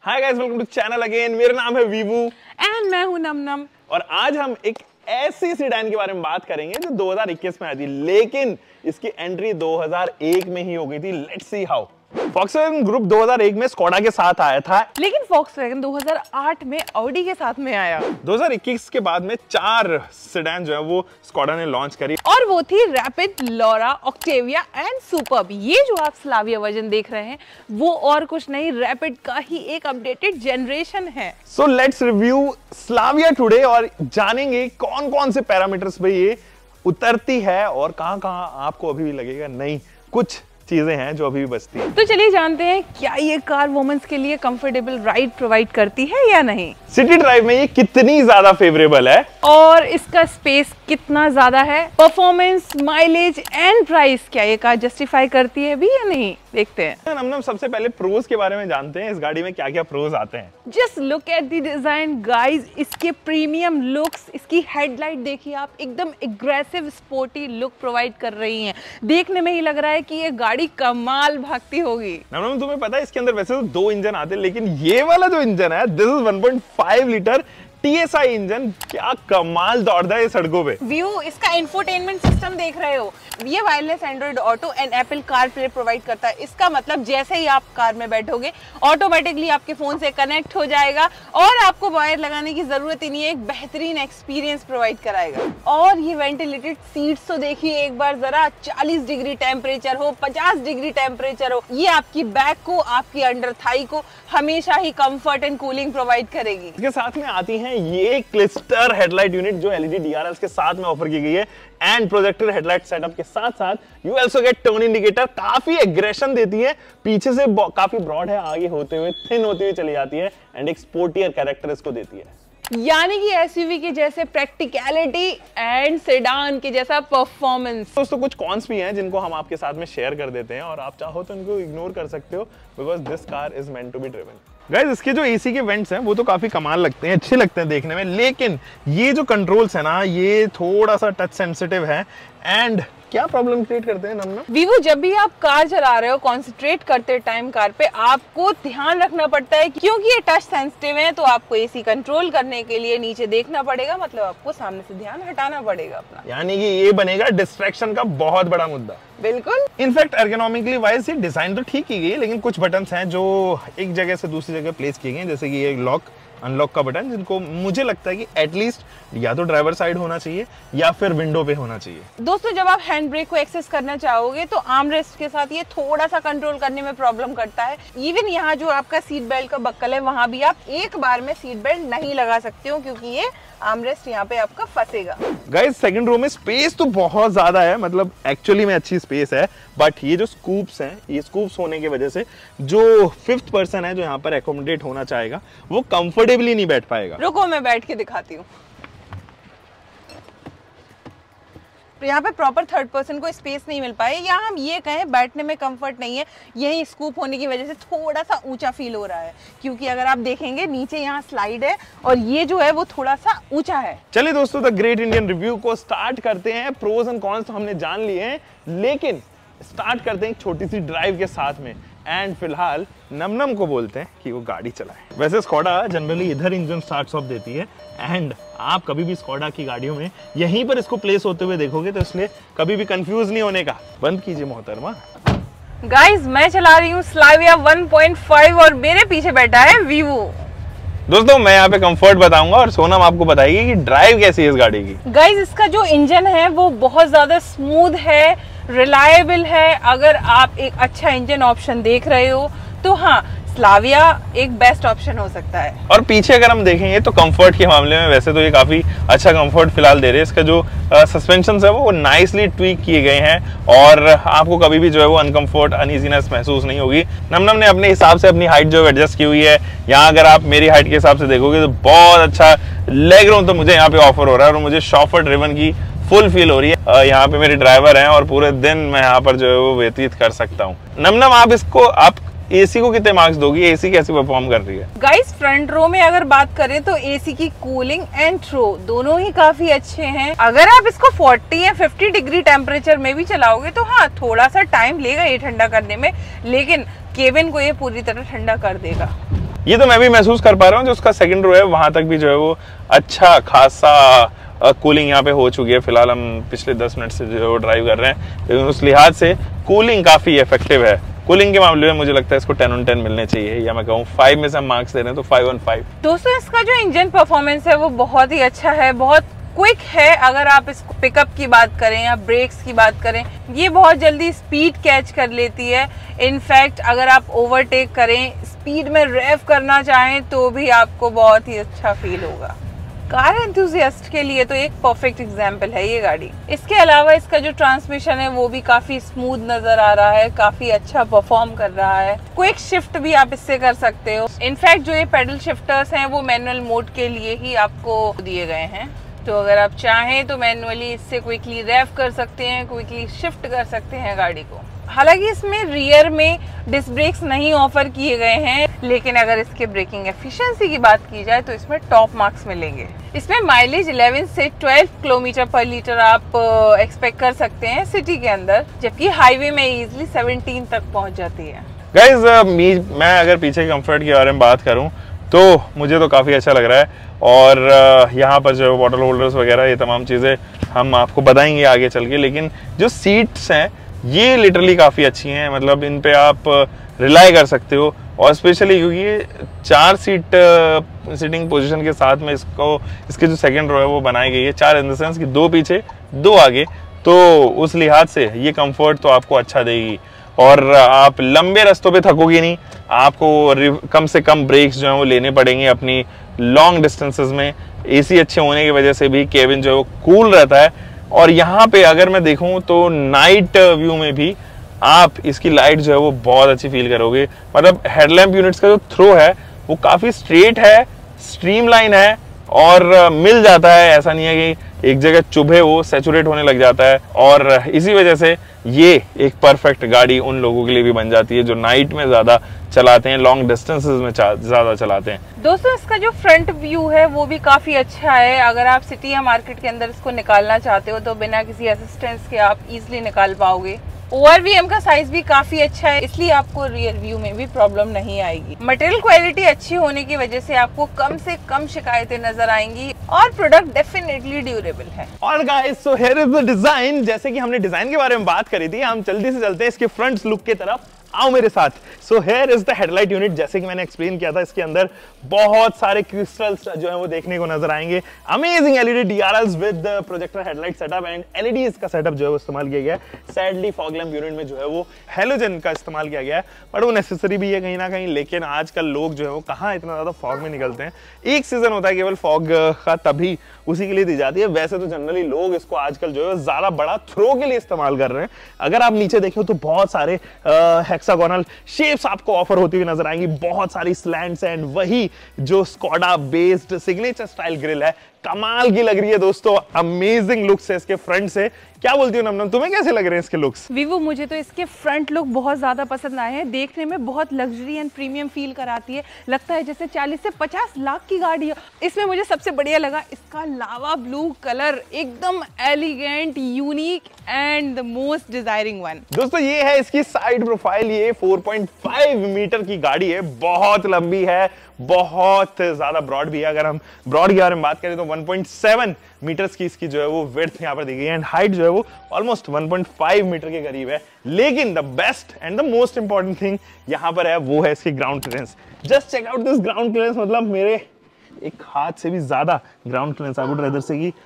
Hi guys, welcome to channel again. मेरा नाम है वीवू एंड मैं हूं नमनम। और आज हम एक ऐसी सीडान के बारे में बात करेंगे जो 2021 में आई थी, लेकिन इसकी एंट्री 2001 में ही हो गई थी। Let's see how. Volkswagen group 2001 में स्कोडा के साथ आया था, लेकिन Volkswagen 2008 में ऑडी के साथ में आया। 2021 के बाद में 4 सेडान जो है वो स्कोडा ने लॉन्च करी, और वो थी Rapid, Laura, Octavia and Superb. ये जो आप स्लाविया वर्जन देख रहे हैं वो और कुछ नहीं, रैपिड का ही एक अपडेटेड जनरेशन है। So let's review Slavia today और जानेंगे कौन कौन से पैरामीटर्स पे ये उतरती है और कहां-कहां आपको अभी भी लगेगा नहीं, कुछ चीजें हैं जो अभी भी बचती हैं। तो चलिए जानते हैं क्या ये कार वुमेन्स के लिए कंफर्टेबल राइड प्रोवाइड करती है या नहीं। सिटी ड्राइव में ये कितनी ज्यादा फेवरेबल है और इसका स्पेस कितना ज्यादा है, परफॉर्मेंस, माइलेज एंड प्राइस, क्या ये कार जस्टिफाई करती है भी या नहीं, देखते हैं। हम सबसे पहले प्रोज के बारे में जानते हैं, इस गाड़ी में क्या क्या प्रोज आते हैं। Just look at the design guys, इसके प्रीमियम लुक्स, इसकी हेडलाइट देखिए आप, एकदम एग्रेसिव स्पोर्टी लुक प्रोवाइड कर रही हैं। देखने में ही लग रहा है कि ये गाड़ी कमाल भागती होगी। तुम्हें पता है इसके अंदर वैसे तो 2 इंजन आते हैं, लेकिन ये वाला जो इंजन है this is 1.5 litre TSI engine, क्या कमाल दौड़ता है ये सड़कों पे। व्यू, इसका इंफोटेनमेंट सिस्टम देख रहे हो, ये wireless Android Auto and Apple car play provide करता है। इसका मतलब जैसे ही आप कार में बैठोगे ऑटोमेटिकली आपके फोन से कनेक्ट हो जाएगा और आपको वायर लगाने की जरूरत ही नहीं है, एक बेहतरीन एक्सपीरियंस प्रोवाइड कराएगा। और ये वेंटिलेटेड सीट्स तो देखिए एक बार जरा, 40 डिग्री टेम्परेचर हो, 50 डिग्री टेम्परेचर हो, ये आपकी बैक को, आपकी अंडर थाई को हमेशा ही कंफर्ट एंड कूलिंग प्रोवाइड करेगी। इसके साथ में आती है ये क्लिस्टर हेडलाइट यूनिट जो LED DRLs के साथ में ऑफर की गई है एंड प्रोजेक्टर हेडलाइट सेटअप के साथ साथ you also get turn indicator. काफी एग्रेशन देती है, पीछे से काफी ब्रॉड है, आगे होते हुए थिन होती हुई चली जाती है एंड एक स्पोर्टियर कैरेक्टर इसको देती है। यानी कि SUV के जैसे प्रैक्टिकलिटी एंड सेडान के जैसा परफॉर्मेंस। दोस्तों कुछ कॉन्स भी हैं जिनको हम आपके साथ में शेयर कर देते हैं और आप चाहो तो इनको इग्नोर कर सकते हो, because this car is meant to be driven. Guys, इसके जो AC के वेंट्स हैं वो तो काफी कमाल लगते हैं, अच्छे लगते हैं देखने में, लेकिन ये जो कंट्रोल्स है ना ये थोड़ा सा टच सेंसिटिव है। एंड क्या प्रॉब्लम क्रिएट करते हैं नमना? वीवू, जब भी आप कार चला रहे हो, कॉन्सेंट्रेट करते टाइम कार पे आपको ध्यान रखना पड़ता है, क्योंकि ये टच सेंसिटिव है तो आपको AC कंट्रोल करने के लिए नीचे देखना पड़ेगा, मतलब आपको सामने से ध्यान हटाना पड़ेगा अपना, यानी कि ये बनेगा डिस्ट्रैक्शन का बहुत बड़ा मुद्दा। बिल्कुल। इनफैक्ट एर्गोनॉमिकली वाइज ये डिजाइन तो ठीक की गई है, लेकिन कुछ बटन्स हैं जो एक जगह से दूसरी जगह प्लेस किए गए, जैसे कि ये लॉक अनलॉक का बटन, जिनको मुझे लगता है कि एटलीस्ट या तो ड्राइवर साइड होना चाहिए या फिर विंडो पे होना चाहिए। दोस्तों, जब आप हैंड ब्रेक को एक्सेस करना चाहोगे तो आर्म रेस्ट के साथ ये थोड़ा सा कंट्रोल करने में प्रॉब्लम करता है। इवन यहाँ जो आपका सीट बेल्ट का बक्कल है वहां भी आप एक बार में सीट बेल्ट नहीं लगा सकते हो, क्योंकि ये आर्म रेस्ट यहाँ पे आपका फंसेगा। गाइस, सेकंड रो में स्पेस तो बहुत ज्यादा है, मतलब एक्चुअली में अच्छी स्पेस है, बट ये जो स्कूप्स हैं, ये स्कूप्स होने की वजह से जो 5th पर्सन है जो यहाँ पर एकोमोडेट होना चाहेगा वो कंफर्टेबली नहीं बैठ पाएगा। रुको मैं बैठ के दिखाती हूँ। तो यहाँ पे प्रॉपर थर्ड पर्सन को स्पेस नहीं मिल पाए, या हम ये कहें बैठने में कंफर्ट नहीं है। यही स्कूप होने की वजह से थोड़ा सा ऊंचा फील हो रहा है, क्योंकि अगर आप देखेंगे नीचे यहाँ स्लाइड है और ये जो है वो थोड़ा सा ऊंचा है। चलिए दोस्तों, द ग्रेट इंडियन रिव्यू को स्टार्ट करते हैं। प्रोज एंड कॉन्स तो हमने जान लिए हैं, लेकिन स्टार्ट करते हैं एक छोटी सी ड्राइव के साथ में। एंड फिलहाल नमनम को बोलते हैं कि वो गाड़ी चलाए। वैसे स्कोडा जनरली इधर इंजन स्टार्ट ऑफ देती है, एंड आप कभी भी स्कोडा की गाड़ियों में यहीं पर इसको प्लेस होते हुए देखोगे, तो इसलिए कभी भी कंफ्यूज नहीं होने का। बंद कीजिए मोहतरमा। गाइस, मैं चला रही हूँ स्लाविया 1.5 और मेरे पीछे बैठा है वीवू। दोस्तों, मैं यहाँ पे कंफर्ट बताऊंगा और सोनम आपको बताएगी कि ड्राइव कैसी है इस गाड़ी की। गाइस, इसका जो इंजन है वो बहुत ज्यादा स्मूथ है, रिलायबल है। अगर आप एक अच्छा इंजन ऑप्शन देख रहे हो तो हाँ, स्लाविया एक बेस्ट ऑप्शन हो सकता है। और पीछे अगर हम देखेंगे तो कंफर्ट के मामले में वैसे तो ये काफी अच्छा कंफर्ट फिलहाल दे रहे हैं। इसका जो सस्पेंशन है वो नाइसली ट्वीक किए गए हैं और आपको कभी भी जो है वो अनकंफर्ट, अनईजीनेस महसूस नहीं होगी। नमनम ने अपने हिसाब से अपनी हाइट जो है एडजस्ट की हुई है। यहाँ अगर आप मेरी हाइट के हिसाब से देखोगे तो बहुत अच्छा लेग रूम तो मुझे यहाँ पे ऑफर हो रहा है और मुझे शॉफर ड्रिवन की फुल फील हो रही है। यहाँ पे मेरे ड्राइवर हैं और पूरे दिन मैं यहाँ पर जो है वो व्यतीत कर सकता हूँ। नमनम, आप AC को कितने मार्क्स दोगी? AC कैसे परफॉर्म कर रही है? गाइस, फ्रंट रो में अगर बात करें तो AC की कूलिंग एंड थ्रो दोनों ही काफी अच्छे हैं। अगर आप इसको 40 या 50 डिग्री टेम्परेचर में भी चलाओगे तो हाँ, थोड़ा सा टाइम लेगा ये ठंडा करने में, लेकिन केबिन को ये पूरी तरह ठंडा कर देगा। ये तो मैं भी महसूस कर पा रहा हूँ। जो उसका सेकंड रो है वहां तक भी जो है वो अच्छा खासा कूलिंग यहाँ पे हो चुकी है। फिलहाल हम पिछले 10 मिनट से जो ड्राइव कर रहे हैं, लेकिन उस लिहाज से कूलिंग काफी इफेक्टिव है। कूलिंग के मामले में मुझे लगता है इसको 10 on 10 मिलने चाहिए, या मैं कहूँ 5 में से हम मार्क्स दे रहे हैं तो 5 on 5। दोस्तों इसका जो इंजन परफॉर्मेंस है वो बहुत ही अच्छा है, बहुत क्विक है। अगर आप इसको पिकअप की बात करें या ब्रेक्स की बात करें, ये बहुत जल्दी स्पीड कैच कर लेती है। इनफैक्ट अगर आप ओवरटेक करें, स्पीड में रेव करना चाहें तो भी आपको बहुत ही अच्छा फील होगा। कार एंथुसियास्ट के लिए तो एक परफेक्ट एग्जाम्पल है ये गाड़ी। इसके अलावा इसका जो ट्रांसमिशन है वो भी काफी स्मूथ नजर आ रहा है, काफी अच्छा परफॉर्म कर रहा है। क्विक शिफ्ट भी आप इससे कर सकते हो। इनफैक्ट जो ये पेडल शिफ्टर्स हैं वो मैनुअल मोड के लिए ही आपको दिए गए हैं, तो अगर आप चाहें तो मैनुअली इससे क्विकली रेव कर सकते हैं, क्विकली शिफ्ट कर सकते हैं गाड़ी को। हालांकि इसमें रियर में डिस्क ब्रेक्स नहीं ऑफर किए गए हैं, लेकिन अगर इसके ब्रेकिंग एफिशिएंसी की बात की जाए तो इसमें टॉप मार्क्स मिलेंगे। इसमें माइलेज 11 से 12 किलोमीटर पर लीटर आप एक्सपेक्ट कर सकते हैं सिटी के अंदर, जबकि हाईवे में इजीली 17 तक पहुंच जाती है। गाइस मैं अगर पीछे कंफर्ट के बारे में बात करूं तो मुझे तो काफ़ी अच्छा लग रहा है। और यहाँ पर जो बॉटल होल्डर्स वगैरह ये तमाम चीज़ें हम आपको बताएंगे आगे चल के, लेकिन जो सीट्स हैं ये लिटरली काफ़ी अच्छी हैं। मतलब इन पे आप रिलाई कर सकते हो, और स्पेशली क्योंकि ये 4 सीट सिटिंग पोजीशन के साथ में इसके जो सेकंड रो है वो बनाई गई है। 4 इन द सेंस कि 2 पीछे 2 आगे, तो उस लिहाज से ये कंफर्ट तो आपको अच्छा देगी। और आप लंबे रास्तों पे थकोगे नहीं, आपको कम से कम ब्रेक्स जो है वो लेने पड़ेंगे अपनी लॉन्ग डिस्टेंसेस में। एसी अच्छे होने की वजह से भी केबिन जो है वो कूल रहता है। और यहाँ पे अगर मैं देखूं तो नाइट व्यू में भी आप इसकी लाइट जो है वो बहुत अच्छी फील करोगे। मतलब हेडलैम्प यूनिट्स का जो थ्रो है वो काफी स्ट्रेट है, स्ट्रीमलाइन है और मिल जाता है। ऐसा नहीं है कि एक जगह चुभे, वो सैचुरेट होने लग जाता है। और इसी वजह से ये एक परफेक्ट गाड़ी उन लोगों के लिए भी बन जाती है जो नाइट में ज्यादा चलाते हैं, लॉन्ग डिस्टेंसेस में ज्यादा चलाते हैं। दोस्तों इसका जो फ्रंट व्यू है वो भी काफी अच्छा है। अगर आप सिटी या मार्केट के अंदर इसको निकालना चाहते हो तो बिना किसी असिस्टेंस के आप इजिली निकाल पाओगे। ORVM का साइज भी काफी अच्छा है, इसलिए आपको रियर व्यू में भी प्रॉब्लम नहीं आएगी। मटेरियल क्वालिटी अच्छी होने की वजह से आपको कम से कम शिकायतें नजर आएंगी और प्रोडक्ट डेफिनेटली ड्यूरेबल है। और guys, so here is the design. जैसे कि हमने डिजाइन के बारे में बात करी थी, हम जल्दी से चलते हैं इसके फ्रंट लुक की तरफ। आओ मेरे साथ। So here is the headlight unit. जैसे कि मैंने एक्सप्लेन किया था, इसके अंदर बहुत सारे क्रिस्टल्स जो है वो देखने को नजर आएंगे। Amazing LED DRLs with projector headlight setup and LEDs का सेटअप जो है वो इस्तेमाल किया गया है। सैडली फॉग लैंप यूनिट में जो है वो हेलोजन का इस्तेमाल किया गया है, बट वो नेसेसरी भी है कहीं ना कहीं। लेकिन आजकल लोग जो है वो कहाँ इतना ज्यादा फॉग में निकलते हैं। एक सीजन होता है केवल फॉग का, तभी उसी के लिए दी जाती है। वैसे तो जनरली लोग इसको आजकल जो है ज्यादा बड़ा थ्रो के लिए इस्तेमाल कर रहे हैं। अगर आप नीचे देखो तो बहुत सारे हेक्सागोनल शेप्स आपको ऑफर होती हुई नजर आएंगी, बहुत सारी स्लैंट्स एंड वही जो Skoda based signature style grille है, कमाल की लग रही है दोस्तों। अमेजिंग लुक्स है इसके फ्रंट से। क्या बोलती हो नमनम, तुम्हें कैसे लग रहे हैं इसके लुक्स? वीवो, मुझे तो इसके फ्रंट लुक बहुत ज्यादा पसंद आए हैं। देखने में बहुत लग्जरी एंड प्रीमियम फील कराती है, लगता है जैसे 40 से 50 लाख की गाड़ी है। इसमें मुझे सबसे बढ़िया लगा इसका लावा ब्लू कलर, एकदम elegant, unique and the most desiring one. दोस्तों ये है इसकी साइड प्रोफाइल। ये 4.5 मीटर की गाड़ी है, बहुत लंबी है, बहुत ज्यादा ब्रॉड भी है। अगर हम ब्रॉड के बारे में बात करें तो 1.7 मीटर्स की इसकी जो है वो विड्थ यहाँ पर दी गई है एंड हाइट जो है वो ऑलमोस्ट 1.5 मीटर के करीब है। लेकिन the best and the most important thing यहाँ पर है वो है इसकी ground clearance. Just check out this ground clearance. मतलब मेरे एक हाथ से भी ज्यादा ground clearance, I would rather say कि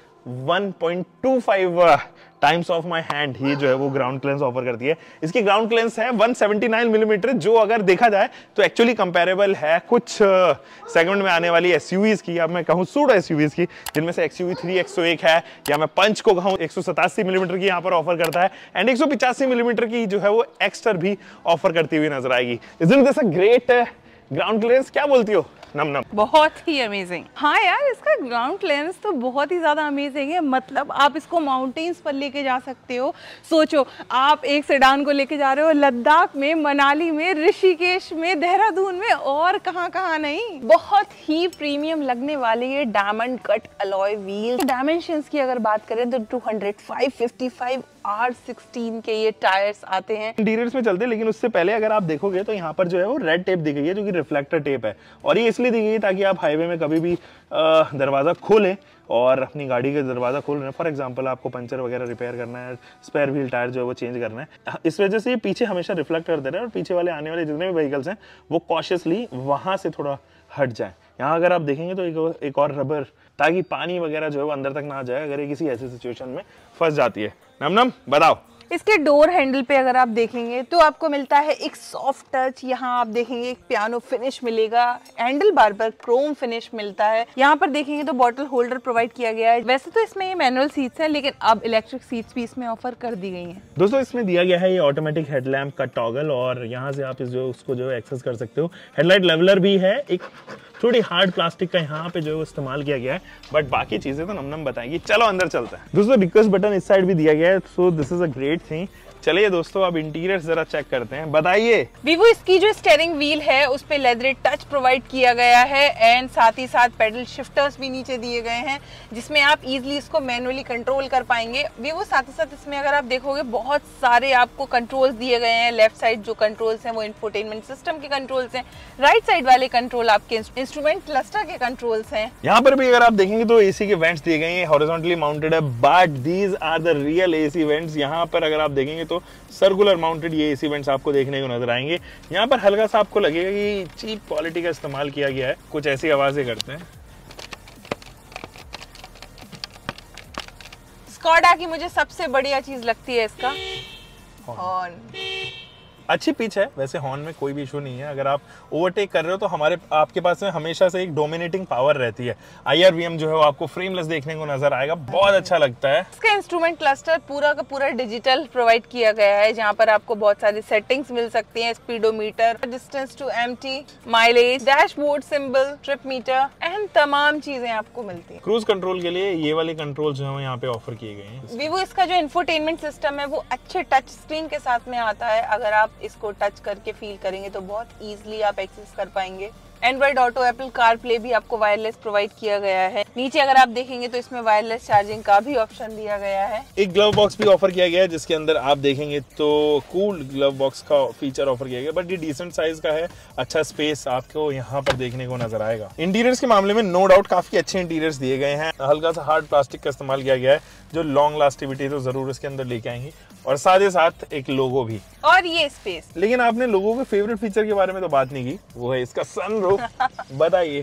1.25 टाइम्स ऑफ माय हैंड ही जो है वो ग्राउंड क्लियरेंस ऑफर करती है। इसकी ग्राउंड क्लियरेंस है 179 मिलीमीटर, जो अगर देखा जाए तो एक्चुअली कंपेरेबल है कुछ सेगमेंट में आने वाली एसयूवीज की, या मैं कहूँ सूडो एसयूवीज की, जिनमें से XUV3 101 है, या मैं पंच को कहूँ 187 मिलीमीटर की यहाँ पर ऑफर करता है एंड 185 मिलीमीटर की जो है वो एक्स्टर भी ऑफर करती हुई नजर आएगी। Isn't this a great ground clearance? क्या बोलती हो नम? बहुत ही अमेजिंग। हाँ यार, इसका ग्राउंड क्लियरेंस तो बहुत ही ज्यादा अमेजिंग है। मतलब आप इसको माउंटेन्स पर लेके जा सकते हो। सोचो, आप एक सेडान को लेके जा रहे हो लद्दाख में, मनाली में, ऋषिकेश में, देहरादून में और कहाँ नहीं। बहुत ही प्रीमियम लगने वाले ये diamond cut alloy wheel. Dimensions की अगर बात करें तो 200, 555 R16 के ये टायर्स आते हैं। इंटीरियर्स में चलते हैं, लेकिन उससे पहले अगर आप देखोगे तो यहाँ पर जो है वो रेड टेप दी गई है, जो कि रिफ्लेक्टर टेप है, और ये इसलिए दी गई है ताकि आप हाईवे में कभी भी दरवाजा खोलें और अपनी गाड़ी का दरवाजा खोल रहे हैं, फॉर एग्जांपल आपको पंचर वगैरह रिपेयर करना है, स्पेयर व्हील टायर जो है वो चेंज करना है, इस वजह से ये पीछे हमेशा रिफ्लेक्ट कर दे रहे हैं और पीछे वाले आने वाले जितने भी व्हीकल्स हैं वो कॉशियसली वहां से थोड़ा हट जाए। यहाँ अगर आप देखेंगे तो एक और रबर, ताकि पानी वगैरह जो है वो अंदर तक ना जाए अगर ये किसी ऐसी सिचुएशन में फंस जाती है। नमनम बताओ। इसके डोर हैंडल पे अगर आप देखेंगे तो आपको मिलता है एक सॉफ्ट टच। यहाँ आप देखेंगे एक पियानो फिनिश मिलेगा, हैंडल बार पर क्रोम फिनिश मिलता है। यहाँ पर देखेंगे तो बॉटल होल्डर प्रोवाइड किया गया है। वैसे तो इसमें ये मैनुअल सीट्स हैं, लेकिन अब इलेक्ट्रिक सीट्स भी इसमें ऑफर कर दी गई हैं। दोस्तों इसमें दिया गया है ये ऑटोमेटिक हेडलैम्प का टॉगल, और यहाँ से आप उसको जो है एक्सेस कर सकते हो। हेडलाइट लेवलर भी है, एक थोड़ी हार्ड प्लास्टिक का यहाँ पे जो है वो इस्तेमाल किया गया है, बट बाकी चीजें तो नमनम बताएंगी। चलो अंदर चलते हैं। दोस्तों रिक्वेस्ट बटन इस साइड भी दिया गया है, so this is a great thing. चलिए दोस्तों अब इंटीरियर जरा चेक करते हैं, बताइए। वीवो इसकी जो स्टीयरिंग व्हील है उस पे लेदर टच प्रोवाइड किया गया है, एंड साथ ही साथ पेडल शिफ्टर्स भी नीचे दिए गए हैं, जिसमें आप इजीली इसको मैनुअली कंट्रोल कर पाएंगे। वीवो साथ ही साथ इसमें अगर आप देखोगे बहुत सारे आपको कंट्रोल्स दिए गए हैं। लेफ्ट साइड जो कंट्रोल्स हैं वो इंफोटेनमेंट सिस्टम के कंट्रोल्स हैं, राइट साइड वाले कंट्रोल आपके इंस्ट्रूमेंट क्लस्टर के कंट्रोल्स हैं। यहाँ पर भी अगर आप देखेंगे तो एसी के वेंट्स दिए गए हैं, हॉरिजॉन्टली माउंटेड है, but these are the real AC vents. यहाँ पर अगर आप देखेंगे तो सर्कुलर माउंटेड ये एसी वेंट्स आपको देखने को नजर आएंगे। यहाँ पर हल्का सा आपको लगेगा कि चीप क्वालिटी का इस्तेमाल किया गया है, कुछ ऐसी आवाजें करते हैं। स्कॉडा की मुझे सबसे बढ़िया चीज लगती है इसका हॉर्न। अच्छी पिच है, वैसे हॉर्न में कोई भी इशू नहीं है। अगर आप ओवरटेक कर रहे हो तो आपके पास में हमेशा से एक डोमिनेटिंग पावर रहती है। IRVM जो है वो आपको फ्रेमलेस देखने को नजर आएगा, बहुत अच्छा लगता है। इसका इंस्ट्रूमेंट क्लस्टर पूरा का पूरा डिजिटल प्रोवाइड किया गया है, जहाँ पर आपको बहुत सारी सेटिंग्स मिल सकती हैं। Speedometer, distance to empty, mileage, dashboard symbol, trip meter and तमाम चीजें आपको मिलती है। क्रूज कंट्रोल के लिए ये वाले कंट्रोल जो है यहाँ पे ऑफर किए गए हैं। वीवो इसका जो इंफोटेनमेंट सिस्टम है वो अच्छे टच स्क्रीन के साथ में आता है। अगर आप इसको टच करके फील करेंगे तो बहुत इजीली आप एक्सेस कर पाएंगे। Android auto, Apple car play भी आपको वायरलेस प्रोवाइड किया गया है। नीचे अगर आप देखेंगे तो इसमें वायरलेस चार्जिंग का भी ऑप्शन दिया गया है। एक ग्लव बॉक्स भी ऑफर किया गया है, जिसके अंदर आप देखेंगे तो कूल ग्लव बॉक्स का फीचर ऑफर किया गया, बट ये डिसेंट साइज का है, अच्छा स्पेस आपको यहाँ पर देखने को नजर आएगा। इंटीरियर्स के मामले में नो डाउट काफी अच्छे इंटीरियर्स दिए गए हैं। हल्का सा हार्ड प्लास्टिक का इस्तेमाल किया गया है, जो लॉन्ग लास्टिविटी तो जरूर इसके अंदर लेके आएंगी, और साथ ही साथ एक लोगो भी और ये स्पेस। लेकिन आपने लोगों के फेवरेट फीचर के बारे में तो बात नहीं की, वो है इसका सनरूफ। बताइए।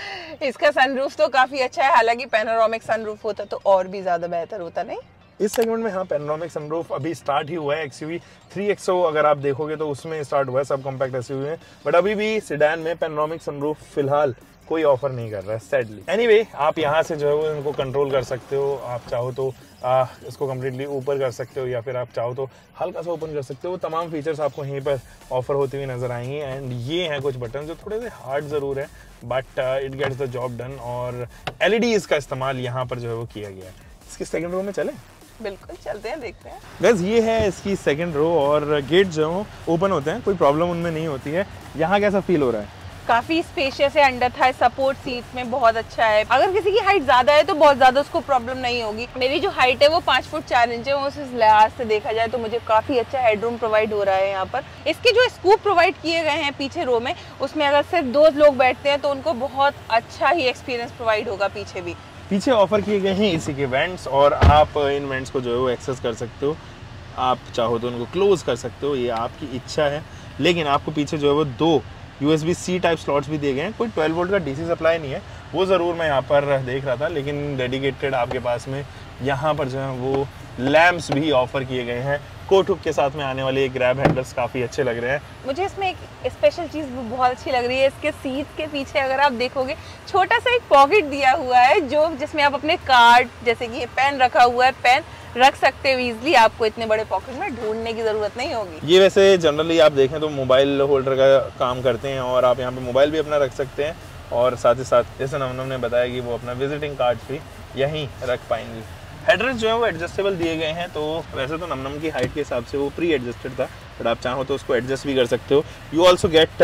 इसका सनरूफ तो काफी अच्छा है, हालांकि पैनोरामिक सनरूफ होता तो और भी ज्यादा बेहतर होता। नहीं, इस सेगमेंट में हाँ पैनोरामिक सनरूफ अभी स्टार्ट ही हुआ है। XUV 3XO अगर आप देखोगे तो उसमें स्टार्ट हुआ है, सब कॉम्पैक्ट SUV में, बट अभी भी सेडान में पैनोरामिक सनरूफ फिलहाल कोई ऑफर नहीं कर रहा है, सैडली। एनीवे, आप यहाँ से जो है वो इनको कंट्रोल कर सकते हो। आप चाहो तो इसको कम्प्लीटली ऊपर कर सकते हो, या फिर आप चाहो तो हल्का सा ओपन कर सकते हो। तमाम फीचर्स आपको यहीं पर ऑफर होती हुई नजर आएंगी। एंड ये हैं कुछ बटन जो थोड़े से हार्ड जरूर है, but it gets the job done, और LEDs का इस्तेमाल यहाँ पर जो है वो किया गया है। इसके सेकंड रो में चले? बिल्कुल, चलते हैं, देखते हैं। बस ये है इसकी सेकंड रो, और गेट जो है ओपन होते हैं, कोई प्रॉब्लम उनमें नहीं होती है। यहाँ कैसा फील हो रहा है? काफी स्पेशियस है, अंडर थाई सपोर्ट सीट में बहुत अच्छा है। अगर किसी की हाइट ज्यादा है तो बहुत ज्यादा उसको प्रॉब्लम नहीं होगी। मेरी जो हाइट है वो 5 फुट 4 इंच है, उस लिहाज से देखा जाए तो मुझे काफी अच्छा हेडरूम प्रोवाइड हो रहा है। यहाँ पर इसके जो स्कूप प्रोवाइड किए गए हैं पीछे रो में, उसमें अगर सिर्फ 2 लोग बैठते हैं तो उनको बहुत अच्छा ही एक्सपीरियंस प्रोवाइड होगा। पीछे भी पीछे ऑफर किए गए हैं इसी के वेंट्स, और आप इन वेंट्स को जो है वो एक्सेस कर सकते हो। आप चाहो तो उनको क्लोज कर सकते हो, ये आपकी इच्छा है। लेकिन आपको पीछे जो है वो 2 USB-C टाइप स्लॉट्स भी दिए गए हैं। कोई 12 वोल्ट का DC सप्लाई नहीं है, वो ज़रूर मैं यहाँ पर देख रहा था, लेकिन डेडिकेटेड आपके पास में यहाँ पर जो है वो लैम्प्स भी ऑफर किए गए हैं। कोट हुक के साथ में आने वाले ग्रैब हैंडल्स काफ़ी अच्छे लग रहे हैं। मुझे इसमें एक स्पेशल चीज़ बहुत अच्छी लग रही है। इसके सीट के पीछे अगर आप देखोगे छोटा सा एक पॉकेट दिया हुआ है, जिसमें आप अपने कार्ड, जैसे कि ये पेन रखा हुआ है, पेन रख सकते हो इजीली। आपको इतने बड़े पॉकेट में ढूंढने की जरूरत नहीं होगी। ये वैसे जनरली आप देखें तो मोबाइल होल्डर का काम करते हैं, और आप यहाँ पे मोबाइल भी अपना रख सकते हैं, और साथ ही साथ जैसे नमनम ने बताया कि वो अपना विजिटिंग कार्ड भी यहीं रख पाएंगी। हेडरेस्ट जो है वो एडजस्टेबल दिए गए हैं, तो वैसे तो नमनम की हाइट के हिसाब से वो प्री एडजस्टेड था, बट आप चाहो तो उसको एडजस्ट भी कर सकते हो। You also get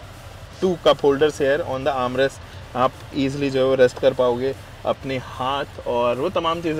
2 cup holders here on the armrest. आप इजीली जो है वो रेस्ट कर पाओगे अपने हाथ, और वो तमाम चीज़ें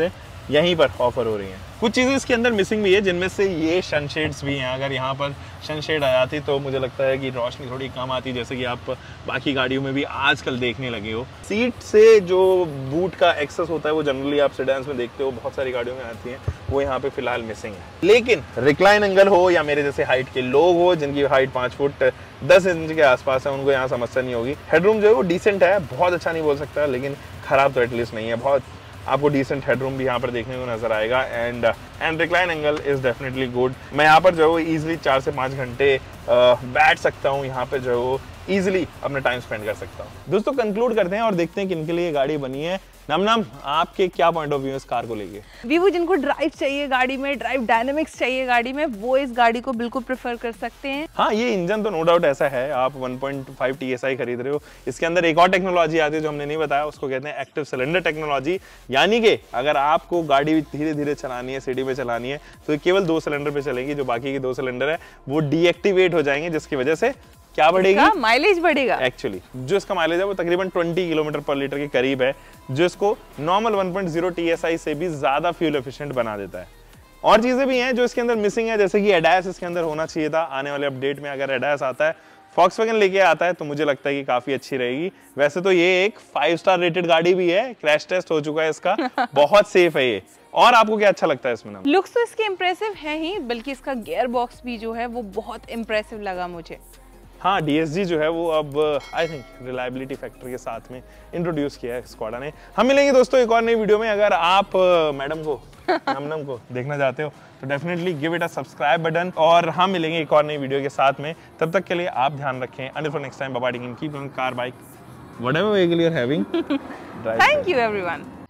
यहीं पर ऑफर हो रही हैं। कुछ चीज़ें इसके अंदर मिसिंग भी है, जिनमें से ये सनशेड्स भी हैं। अगर यहाँ पर सनशेड आ जाती तो मुझे लगता है कि रोशनी थोड़ी कम आती, जैसे कि आप बाकी गाड़ियों में भी आजकल देखने लगे हो। सीट से जो बूट का एक्सेस होता है वो जनरली आप सेडान्स में देखते हो, बहुत सारी गाड़ियों में आती हैं, वो यहाँ पे फिलहाल मिसिंग है। लेकिन रिक्लाइन एंगल हो या मेरे जैसे हाइट के लोग हो जिनकी हाइट 5 फुट 10 इंच के आसपास है, उनको यहाँ समस्या नहीं होगी। हेडरूम जो है वो डिसेंट है, बहुत अच्छा नहीं बोल सकता, लेकिन खराब तो एटलीस्ट नहीं है। बहुत आपको डिसेंट हेडरूम भी यहाँ पर देखने को नजर आएगा। And recline angle is definitely good. मैं यहाँ पर जो है वो ईजिली 4 से 5 घंटे बैठ सकता हूँ, यहाँ पे जो है वो ईजिली अपना टाइम स्पेंड कर सकता हूँ। दोस्तों कंक्लूड करते हैं और देखते हैं कि इनके लिए ये गाड़ी बनी है। नम आपके क्या पॉइंट ऑफ व्यू है इस कार को लेके? वीवो जिनको ड्राइव चाहिए गाड़ी में, ड्राइव डायनेमिक्स चाहिए गाड़ी में, वो इस गाड़ी को बिल्कुल प्रेफर कर सकते हैं। हाँ, ये इंजन तो नो डाउट ऐसा है, आप 1.5 TSI खरीद रहे हो, इसके अंदर एक और टेक्नोलॉजी आती है जो हमने नहीं बताया, उसको कहते हैं एक्टिव सिलेंडर टेक्नोलॉजी। यानी कि अगर आपको गाड़ी धीरे धीरे चलानी है, सिटी में चलानी है, तो केवल 2 सिलेंडर पे चलेगी। जो बाकी के 2 सिलेंडर है वो डीएक्टिवेट हो जाएंगे, जिसकी वजह से क्या बढ़ेगी? माइलेज बढ़ेगा। एक्चुअली जो इसका माइलेज है वो तकरीबन 20 किलोमीटर पर लीटर के करीब है, जो इसको नॉर्मल 1.0 TSI से भी ज्यादा फ्यूल एफिशिएंट बना देता है। और चीजें भी हैं जो इसके अंदर मिसिंग है, जैसे कि एडास इसके अंदर होना चाहिए था। आने वाले अपडेट में अगर एडास आता है, फॉक्सवैगन लेके आता है, तो मुझे लगता है कि काफी अच्छी रहेगी। वैसे तो ये एक 5 स्टार रेटेड गाड़ी भी है, क्रैश टेस्ट हो चुका है इसका, बहुत सेफ है ये। और आपको क्या अच्छा लगता है इसमें? नाम लुक्स तो इसके इंप्रेसिव है ही, बल्कि इसका गियर बॉक्स भी जो है वो बहुत इंप्रेसिव लगा मुझे। हाँ, DSG जो है वो अब आई थिंक रिलायबिलिटी फैक्टर के साथ में इंट्रोड्यूस किया है स्कोडा ने। हम मिलेंगे दोस्तों एक और नई वीडियो में। अगर आप मैडम को नम को देखना चाहते हो तो definitely give it a subscribe button, और हम मिलेंगे एक और नई वीडियो के साथ में। तब तक के लिए आप ध्यान रखें। Until for next time, bye bye, keep on car, bike, whatever vehicle you are having. Thank you everyone.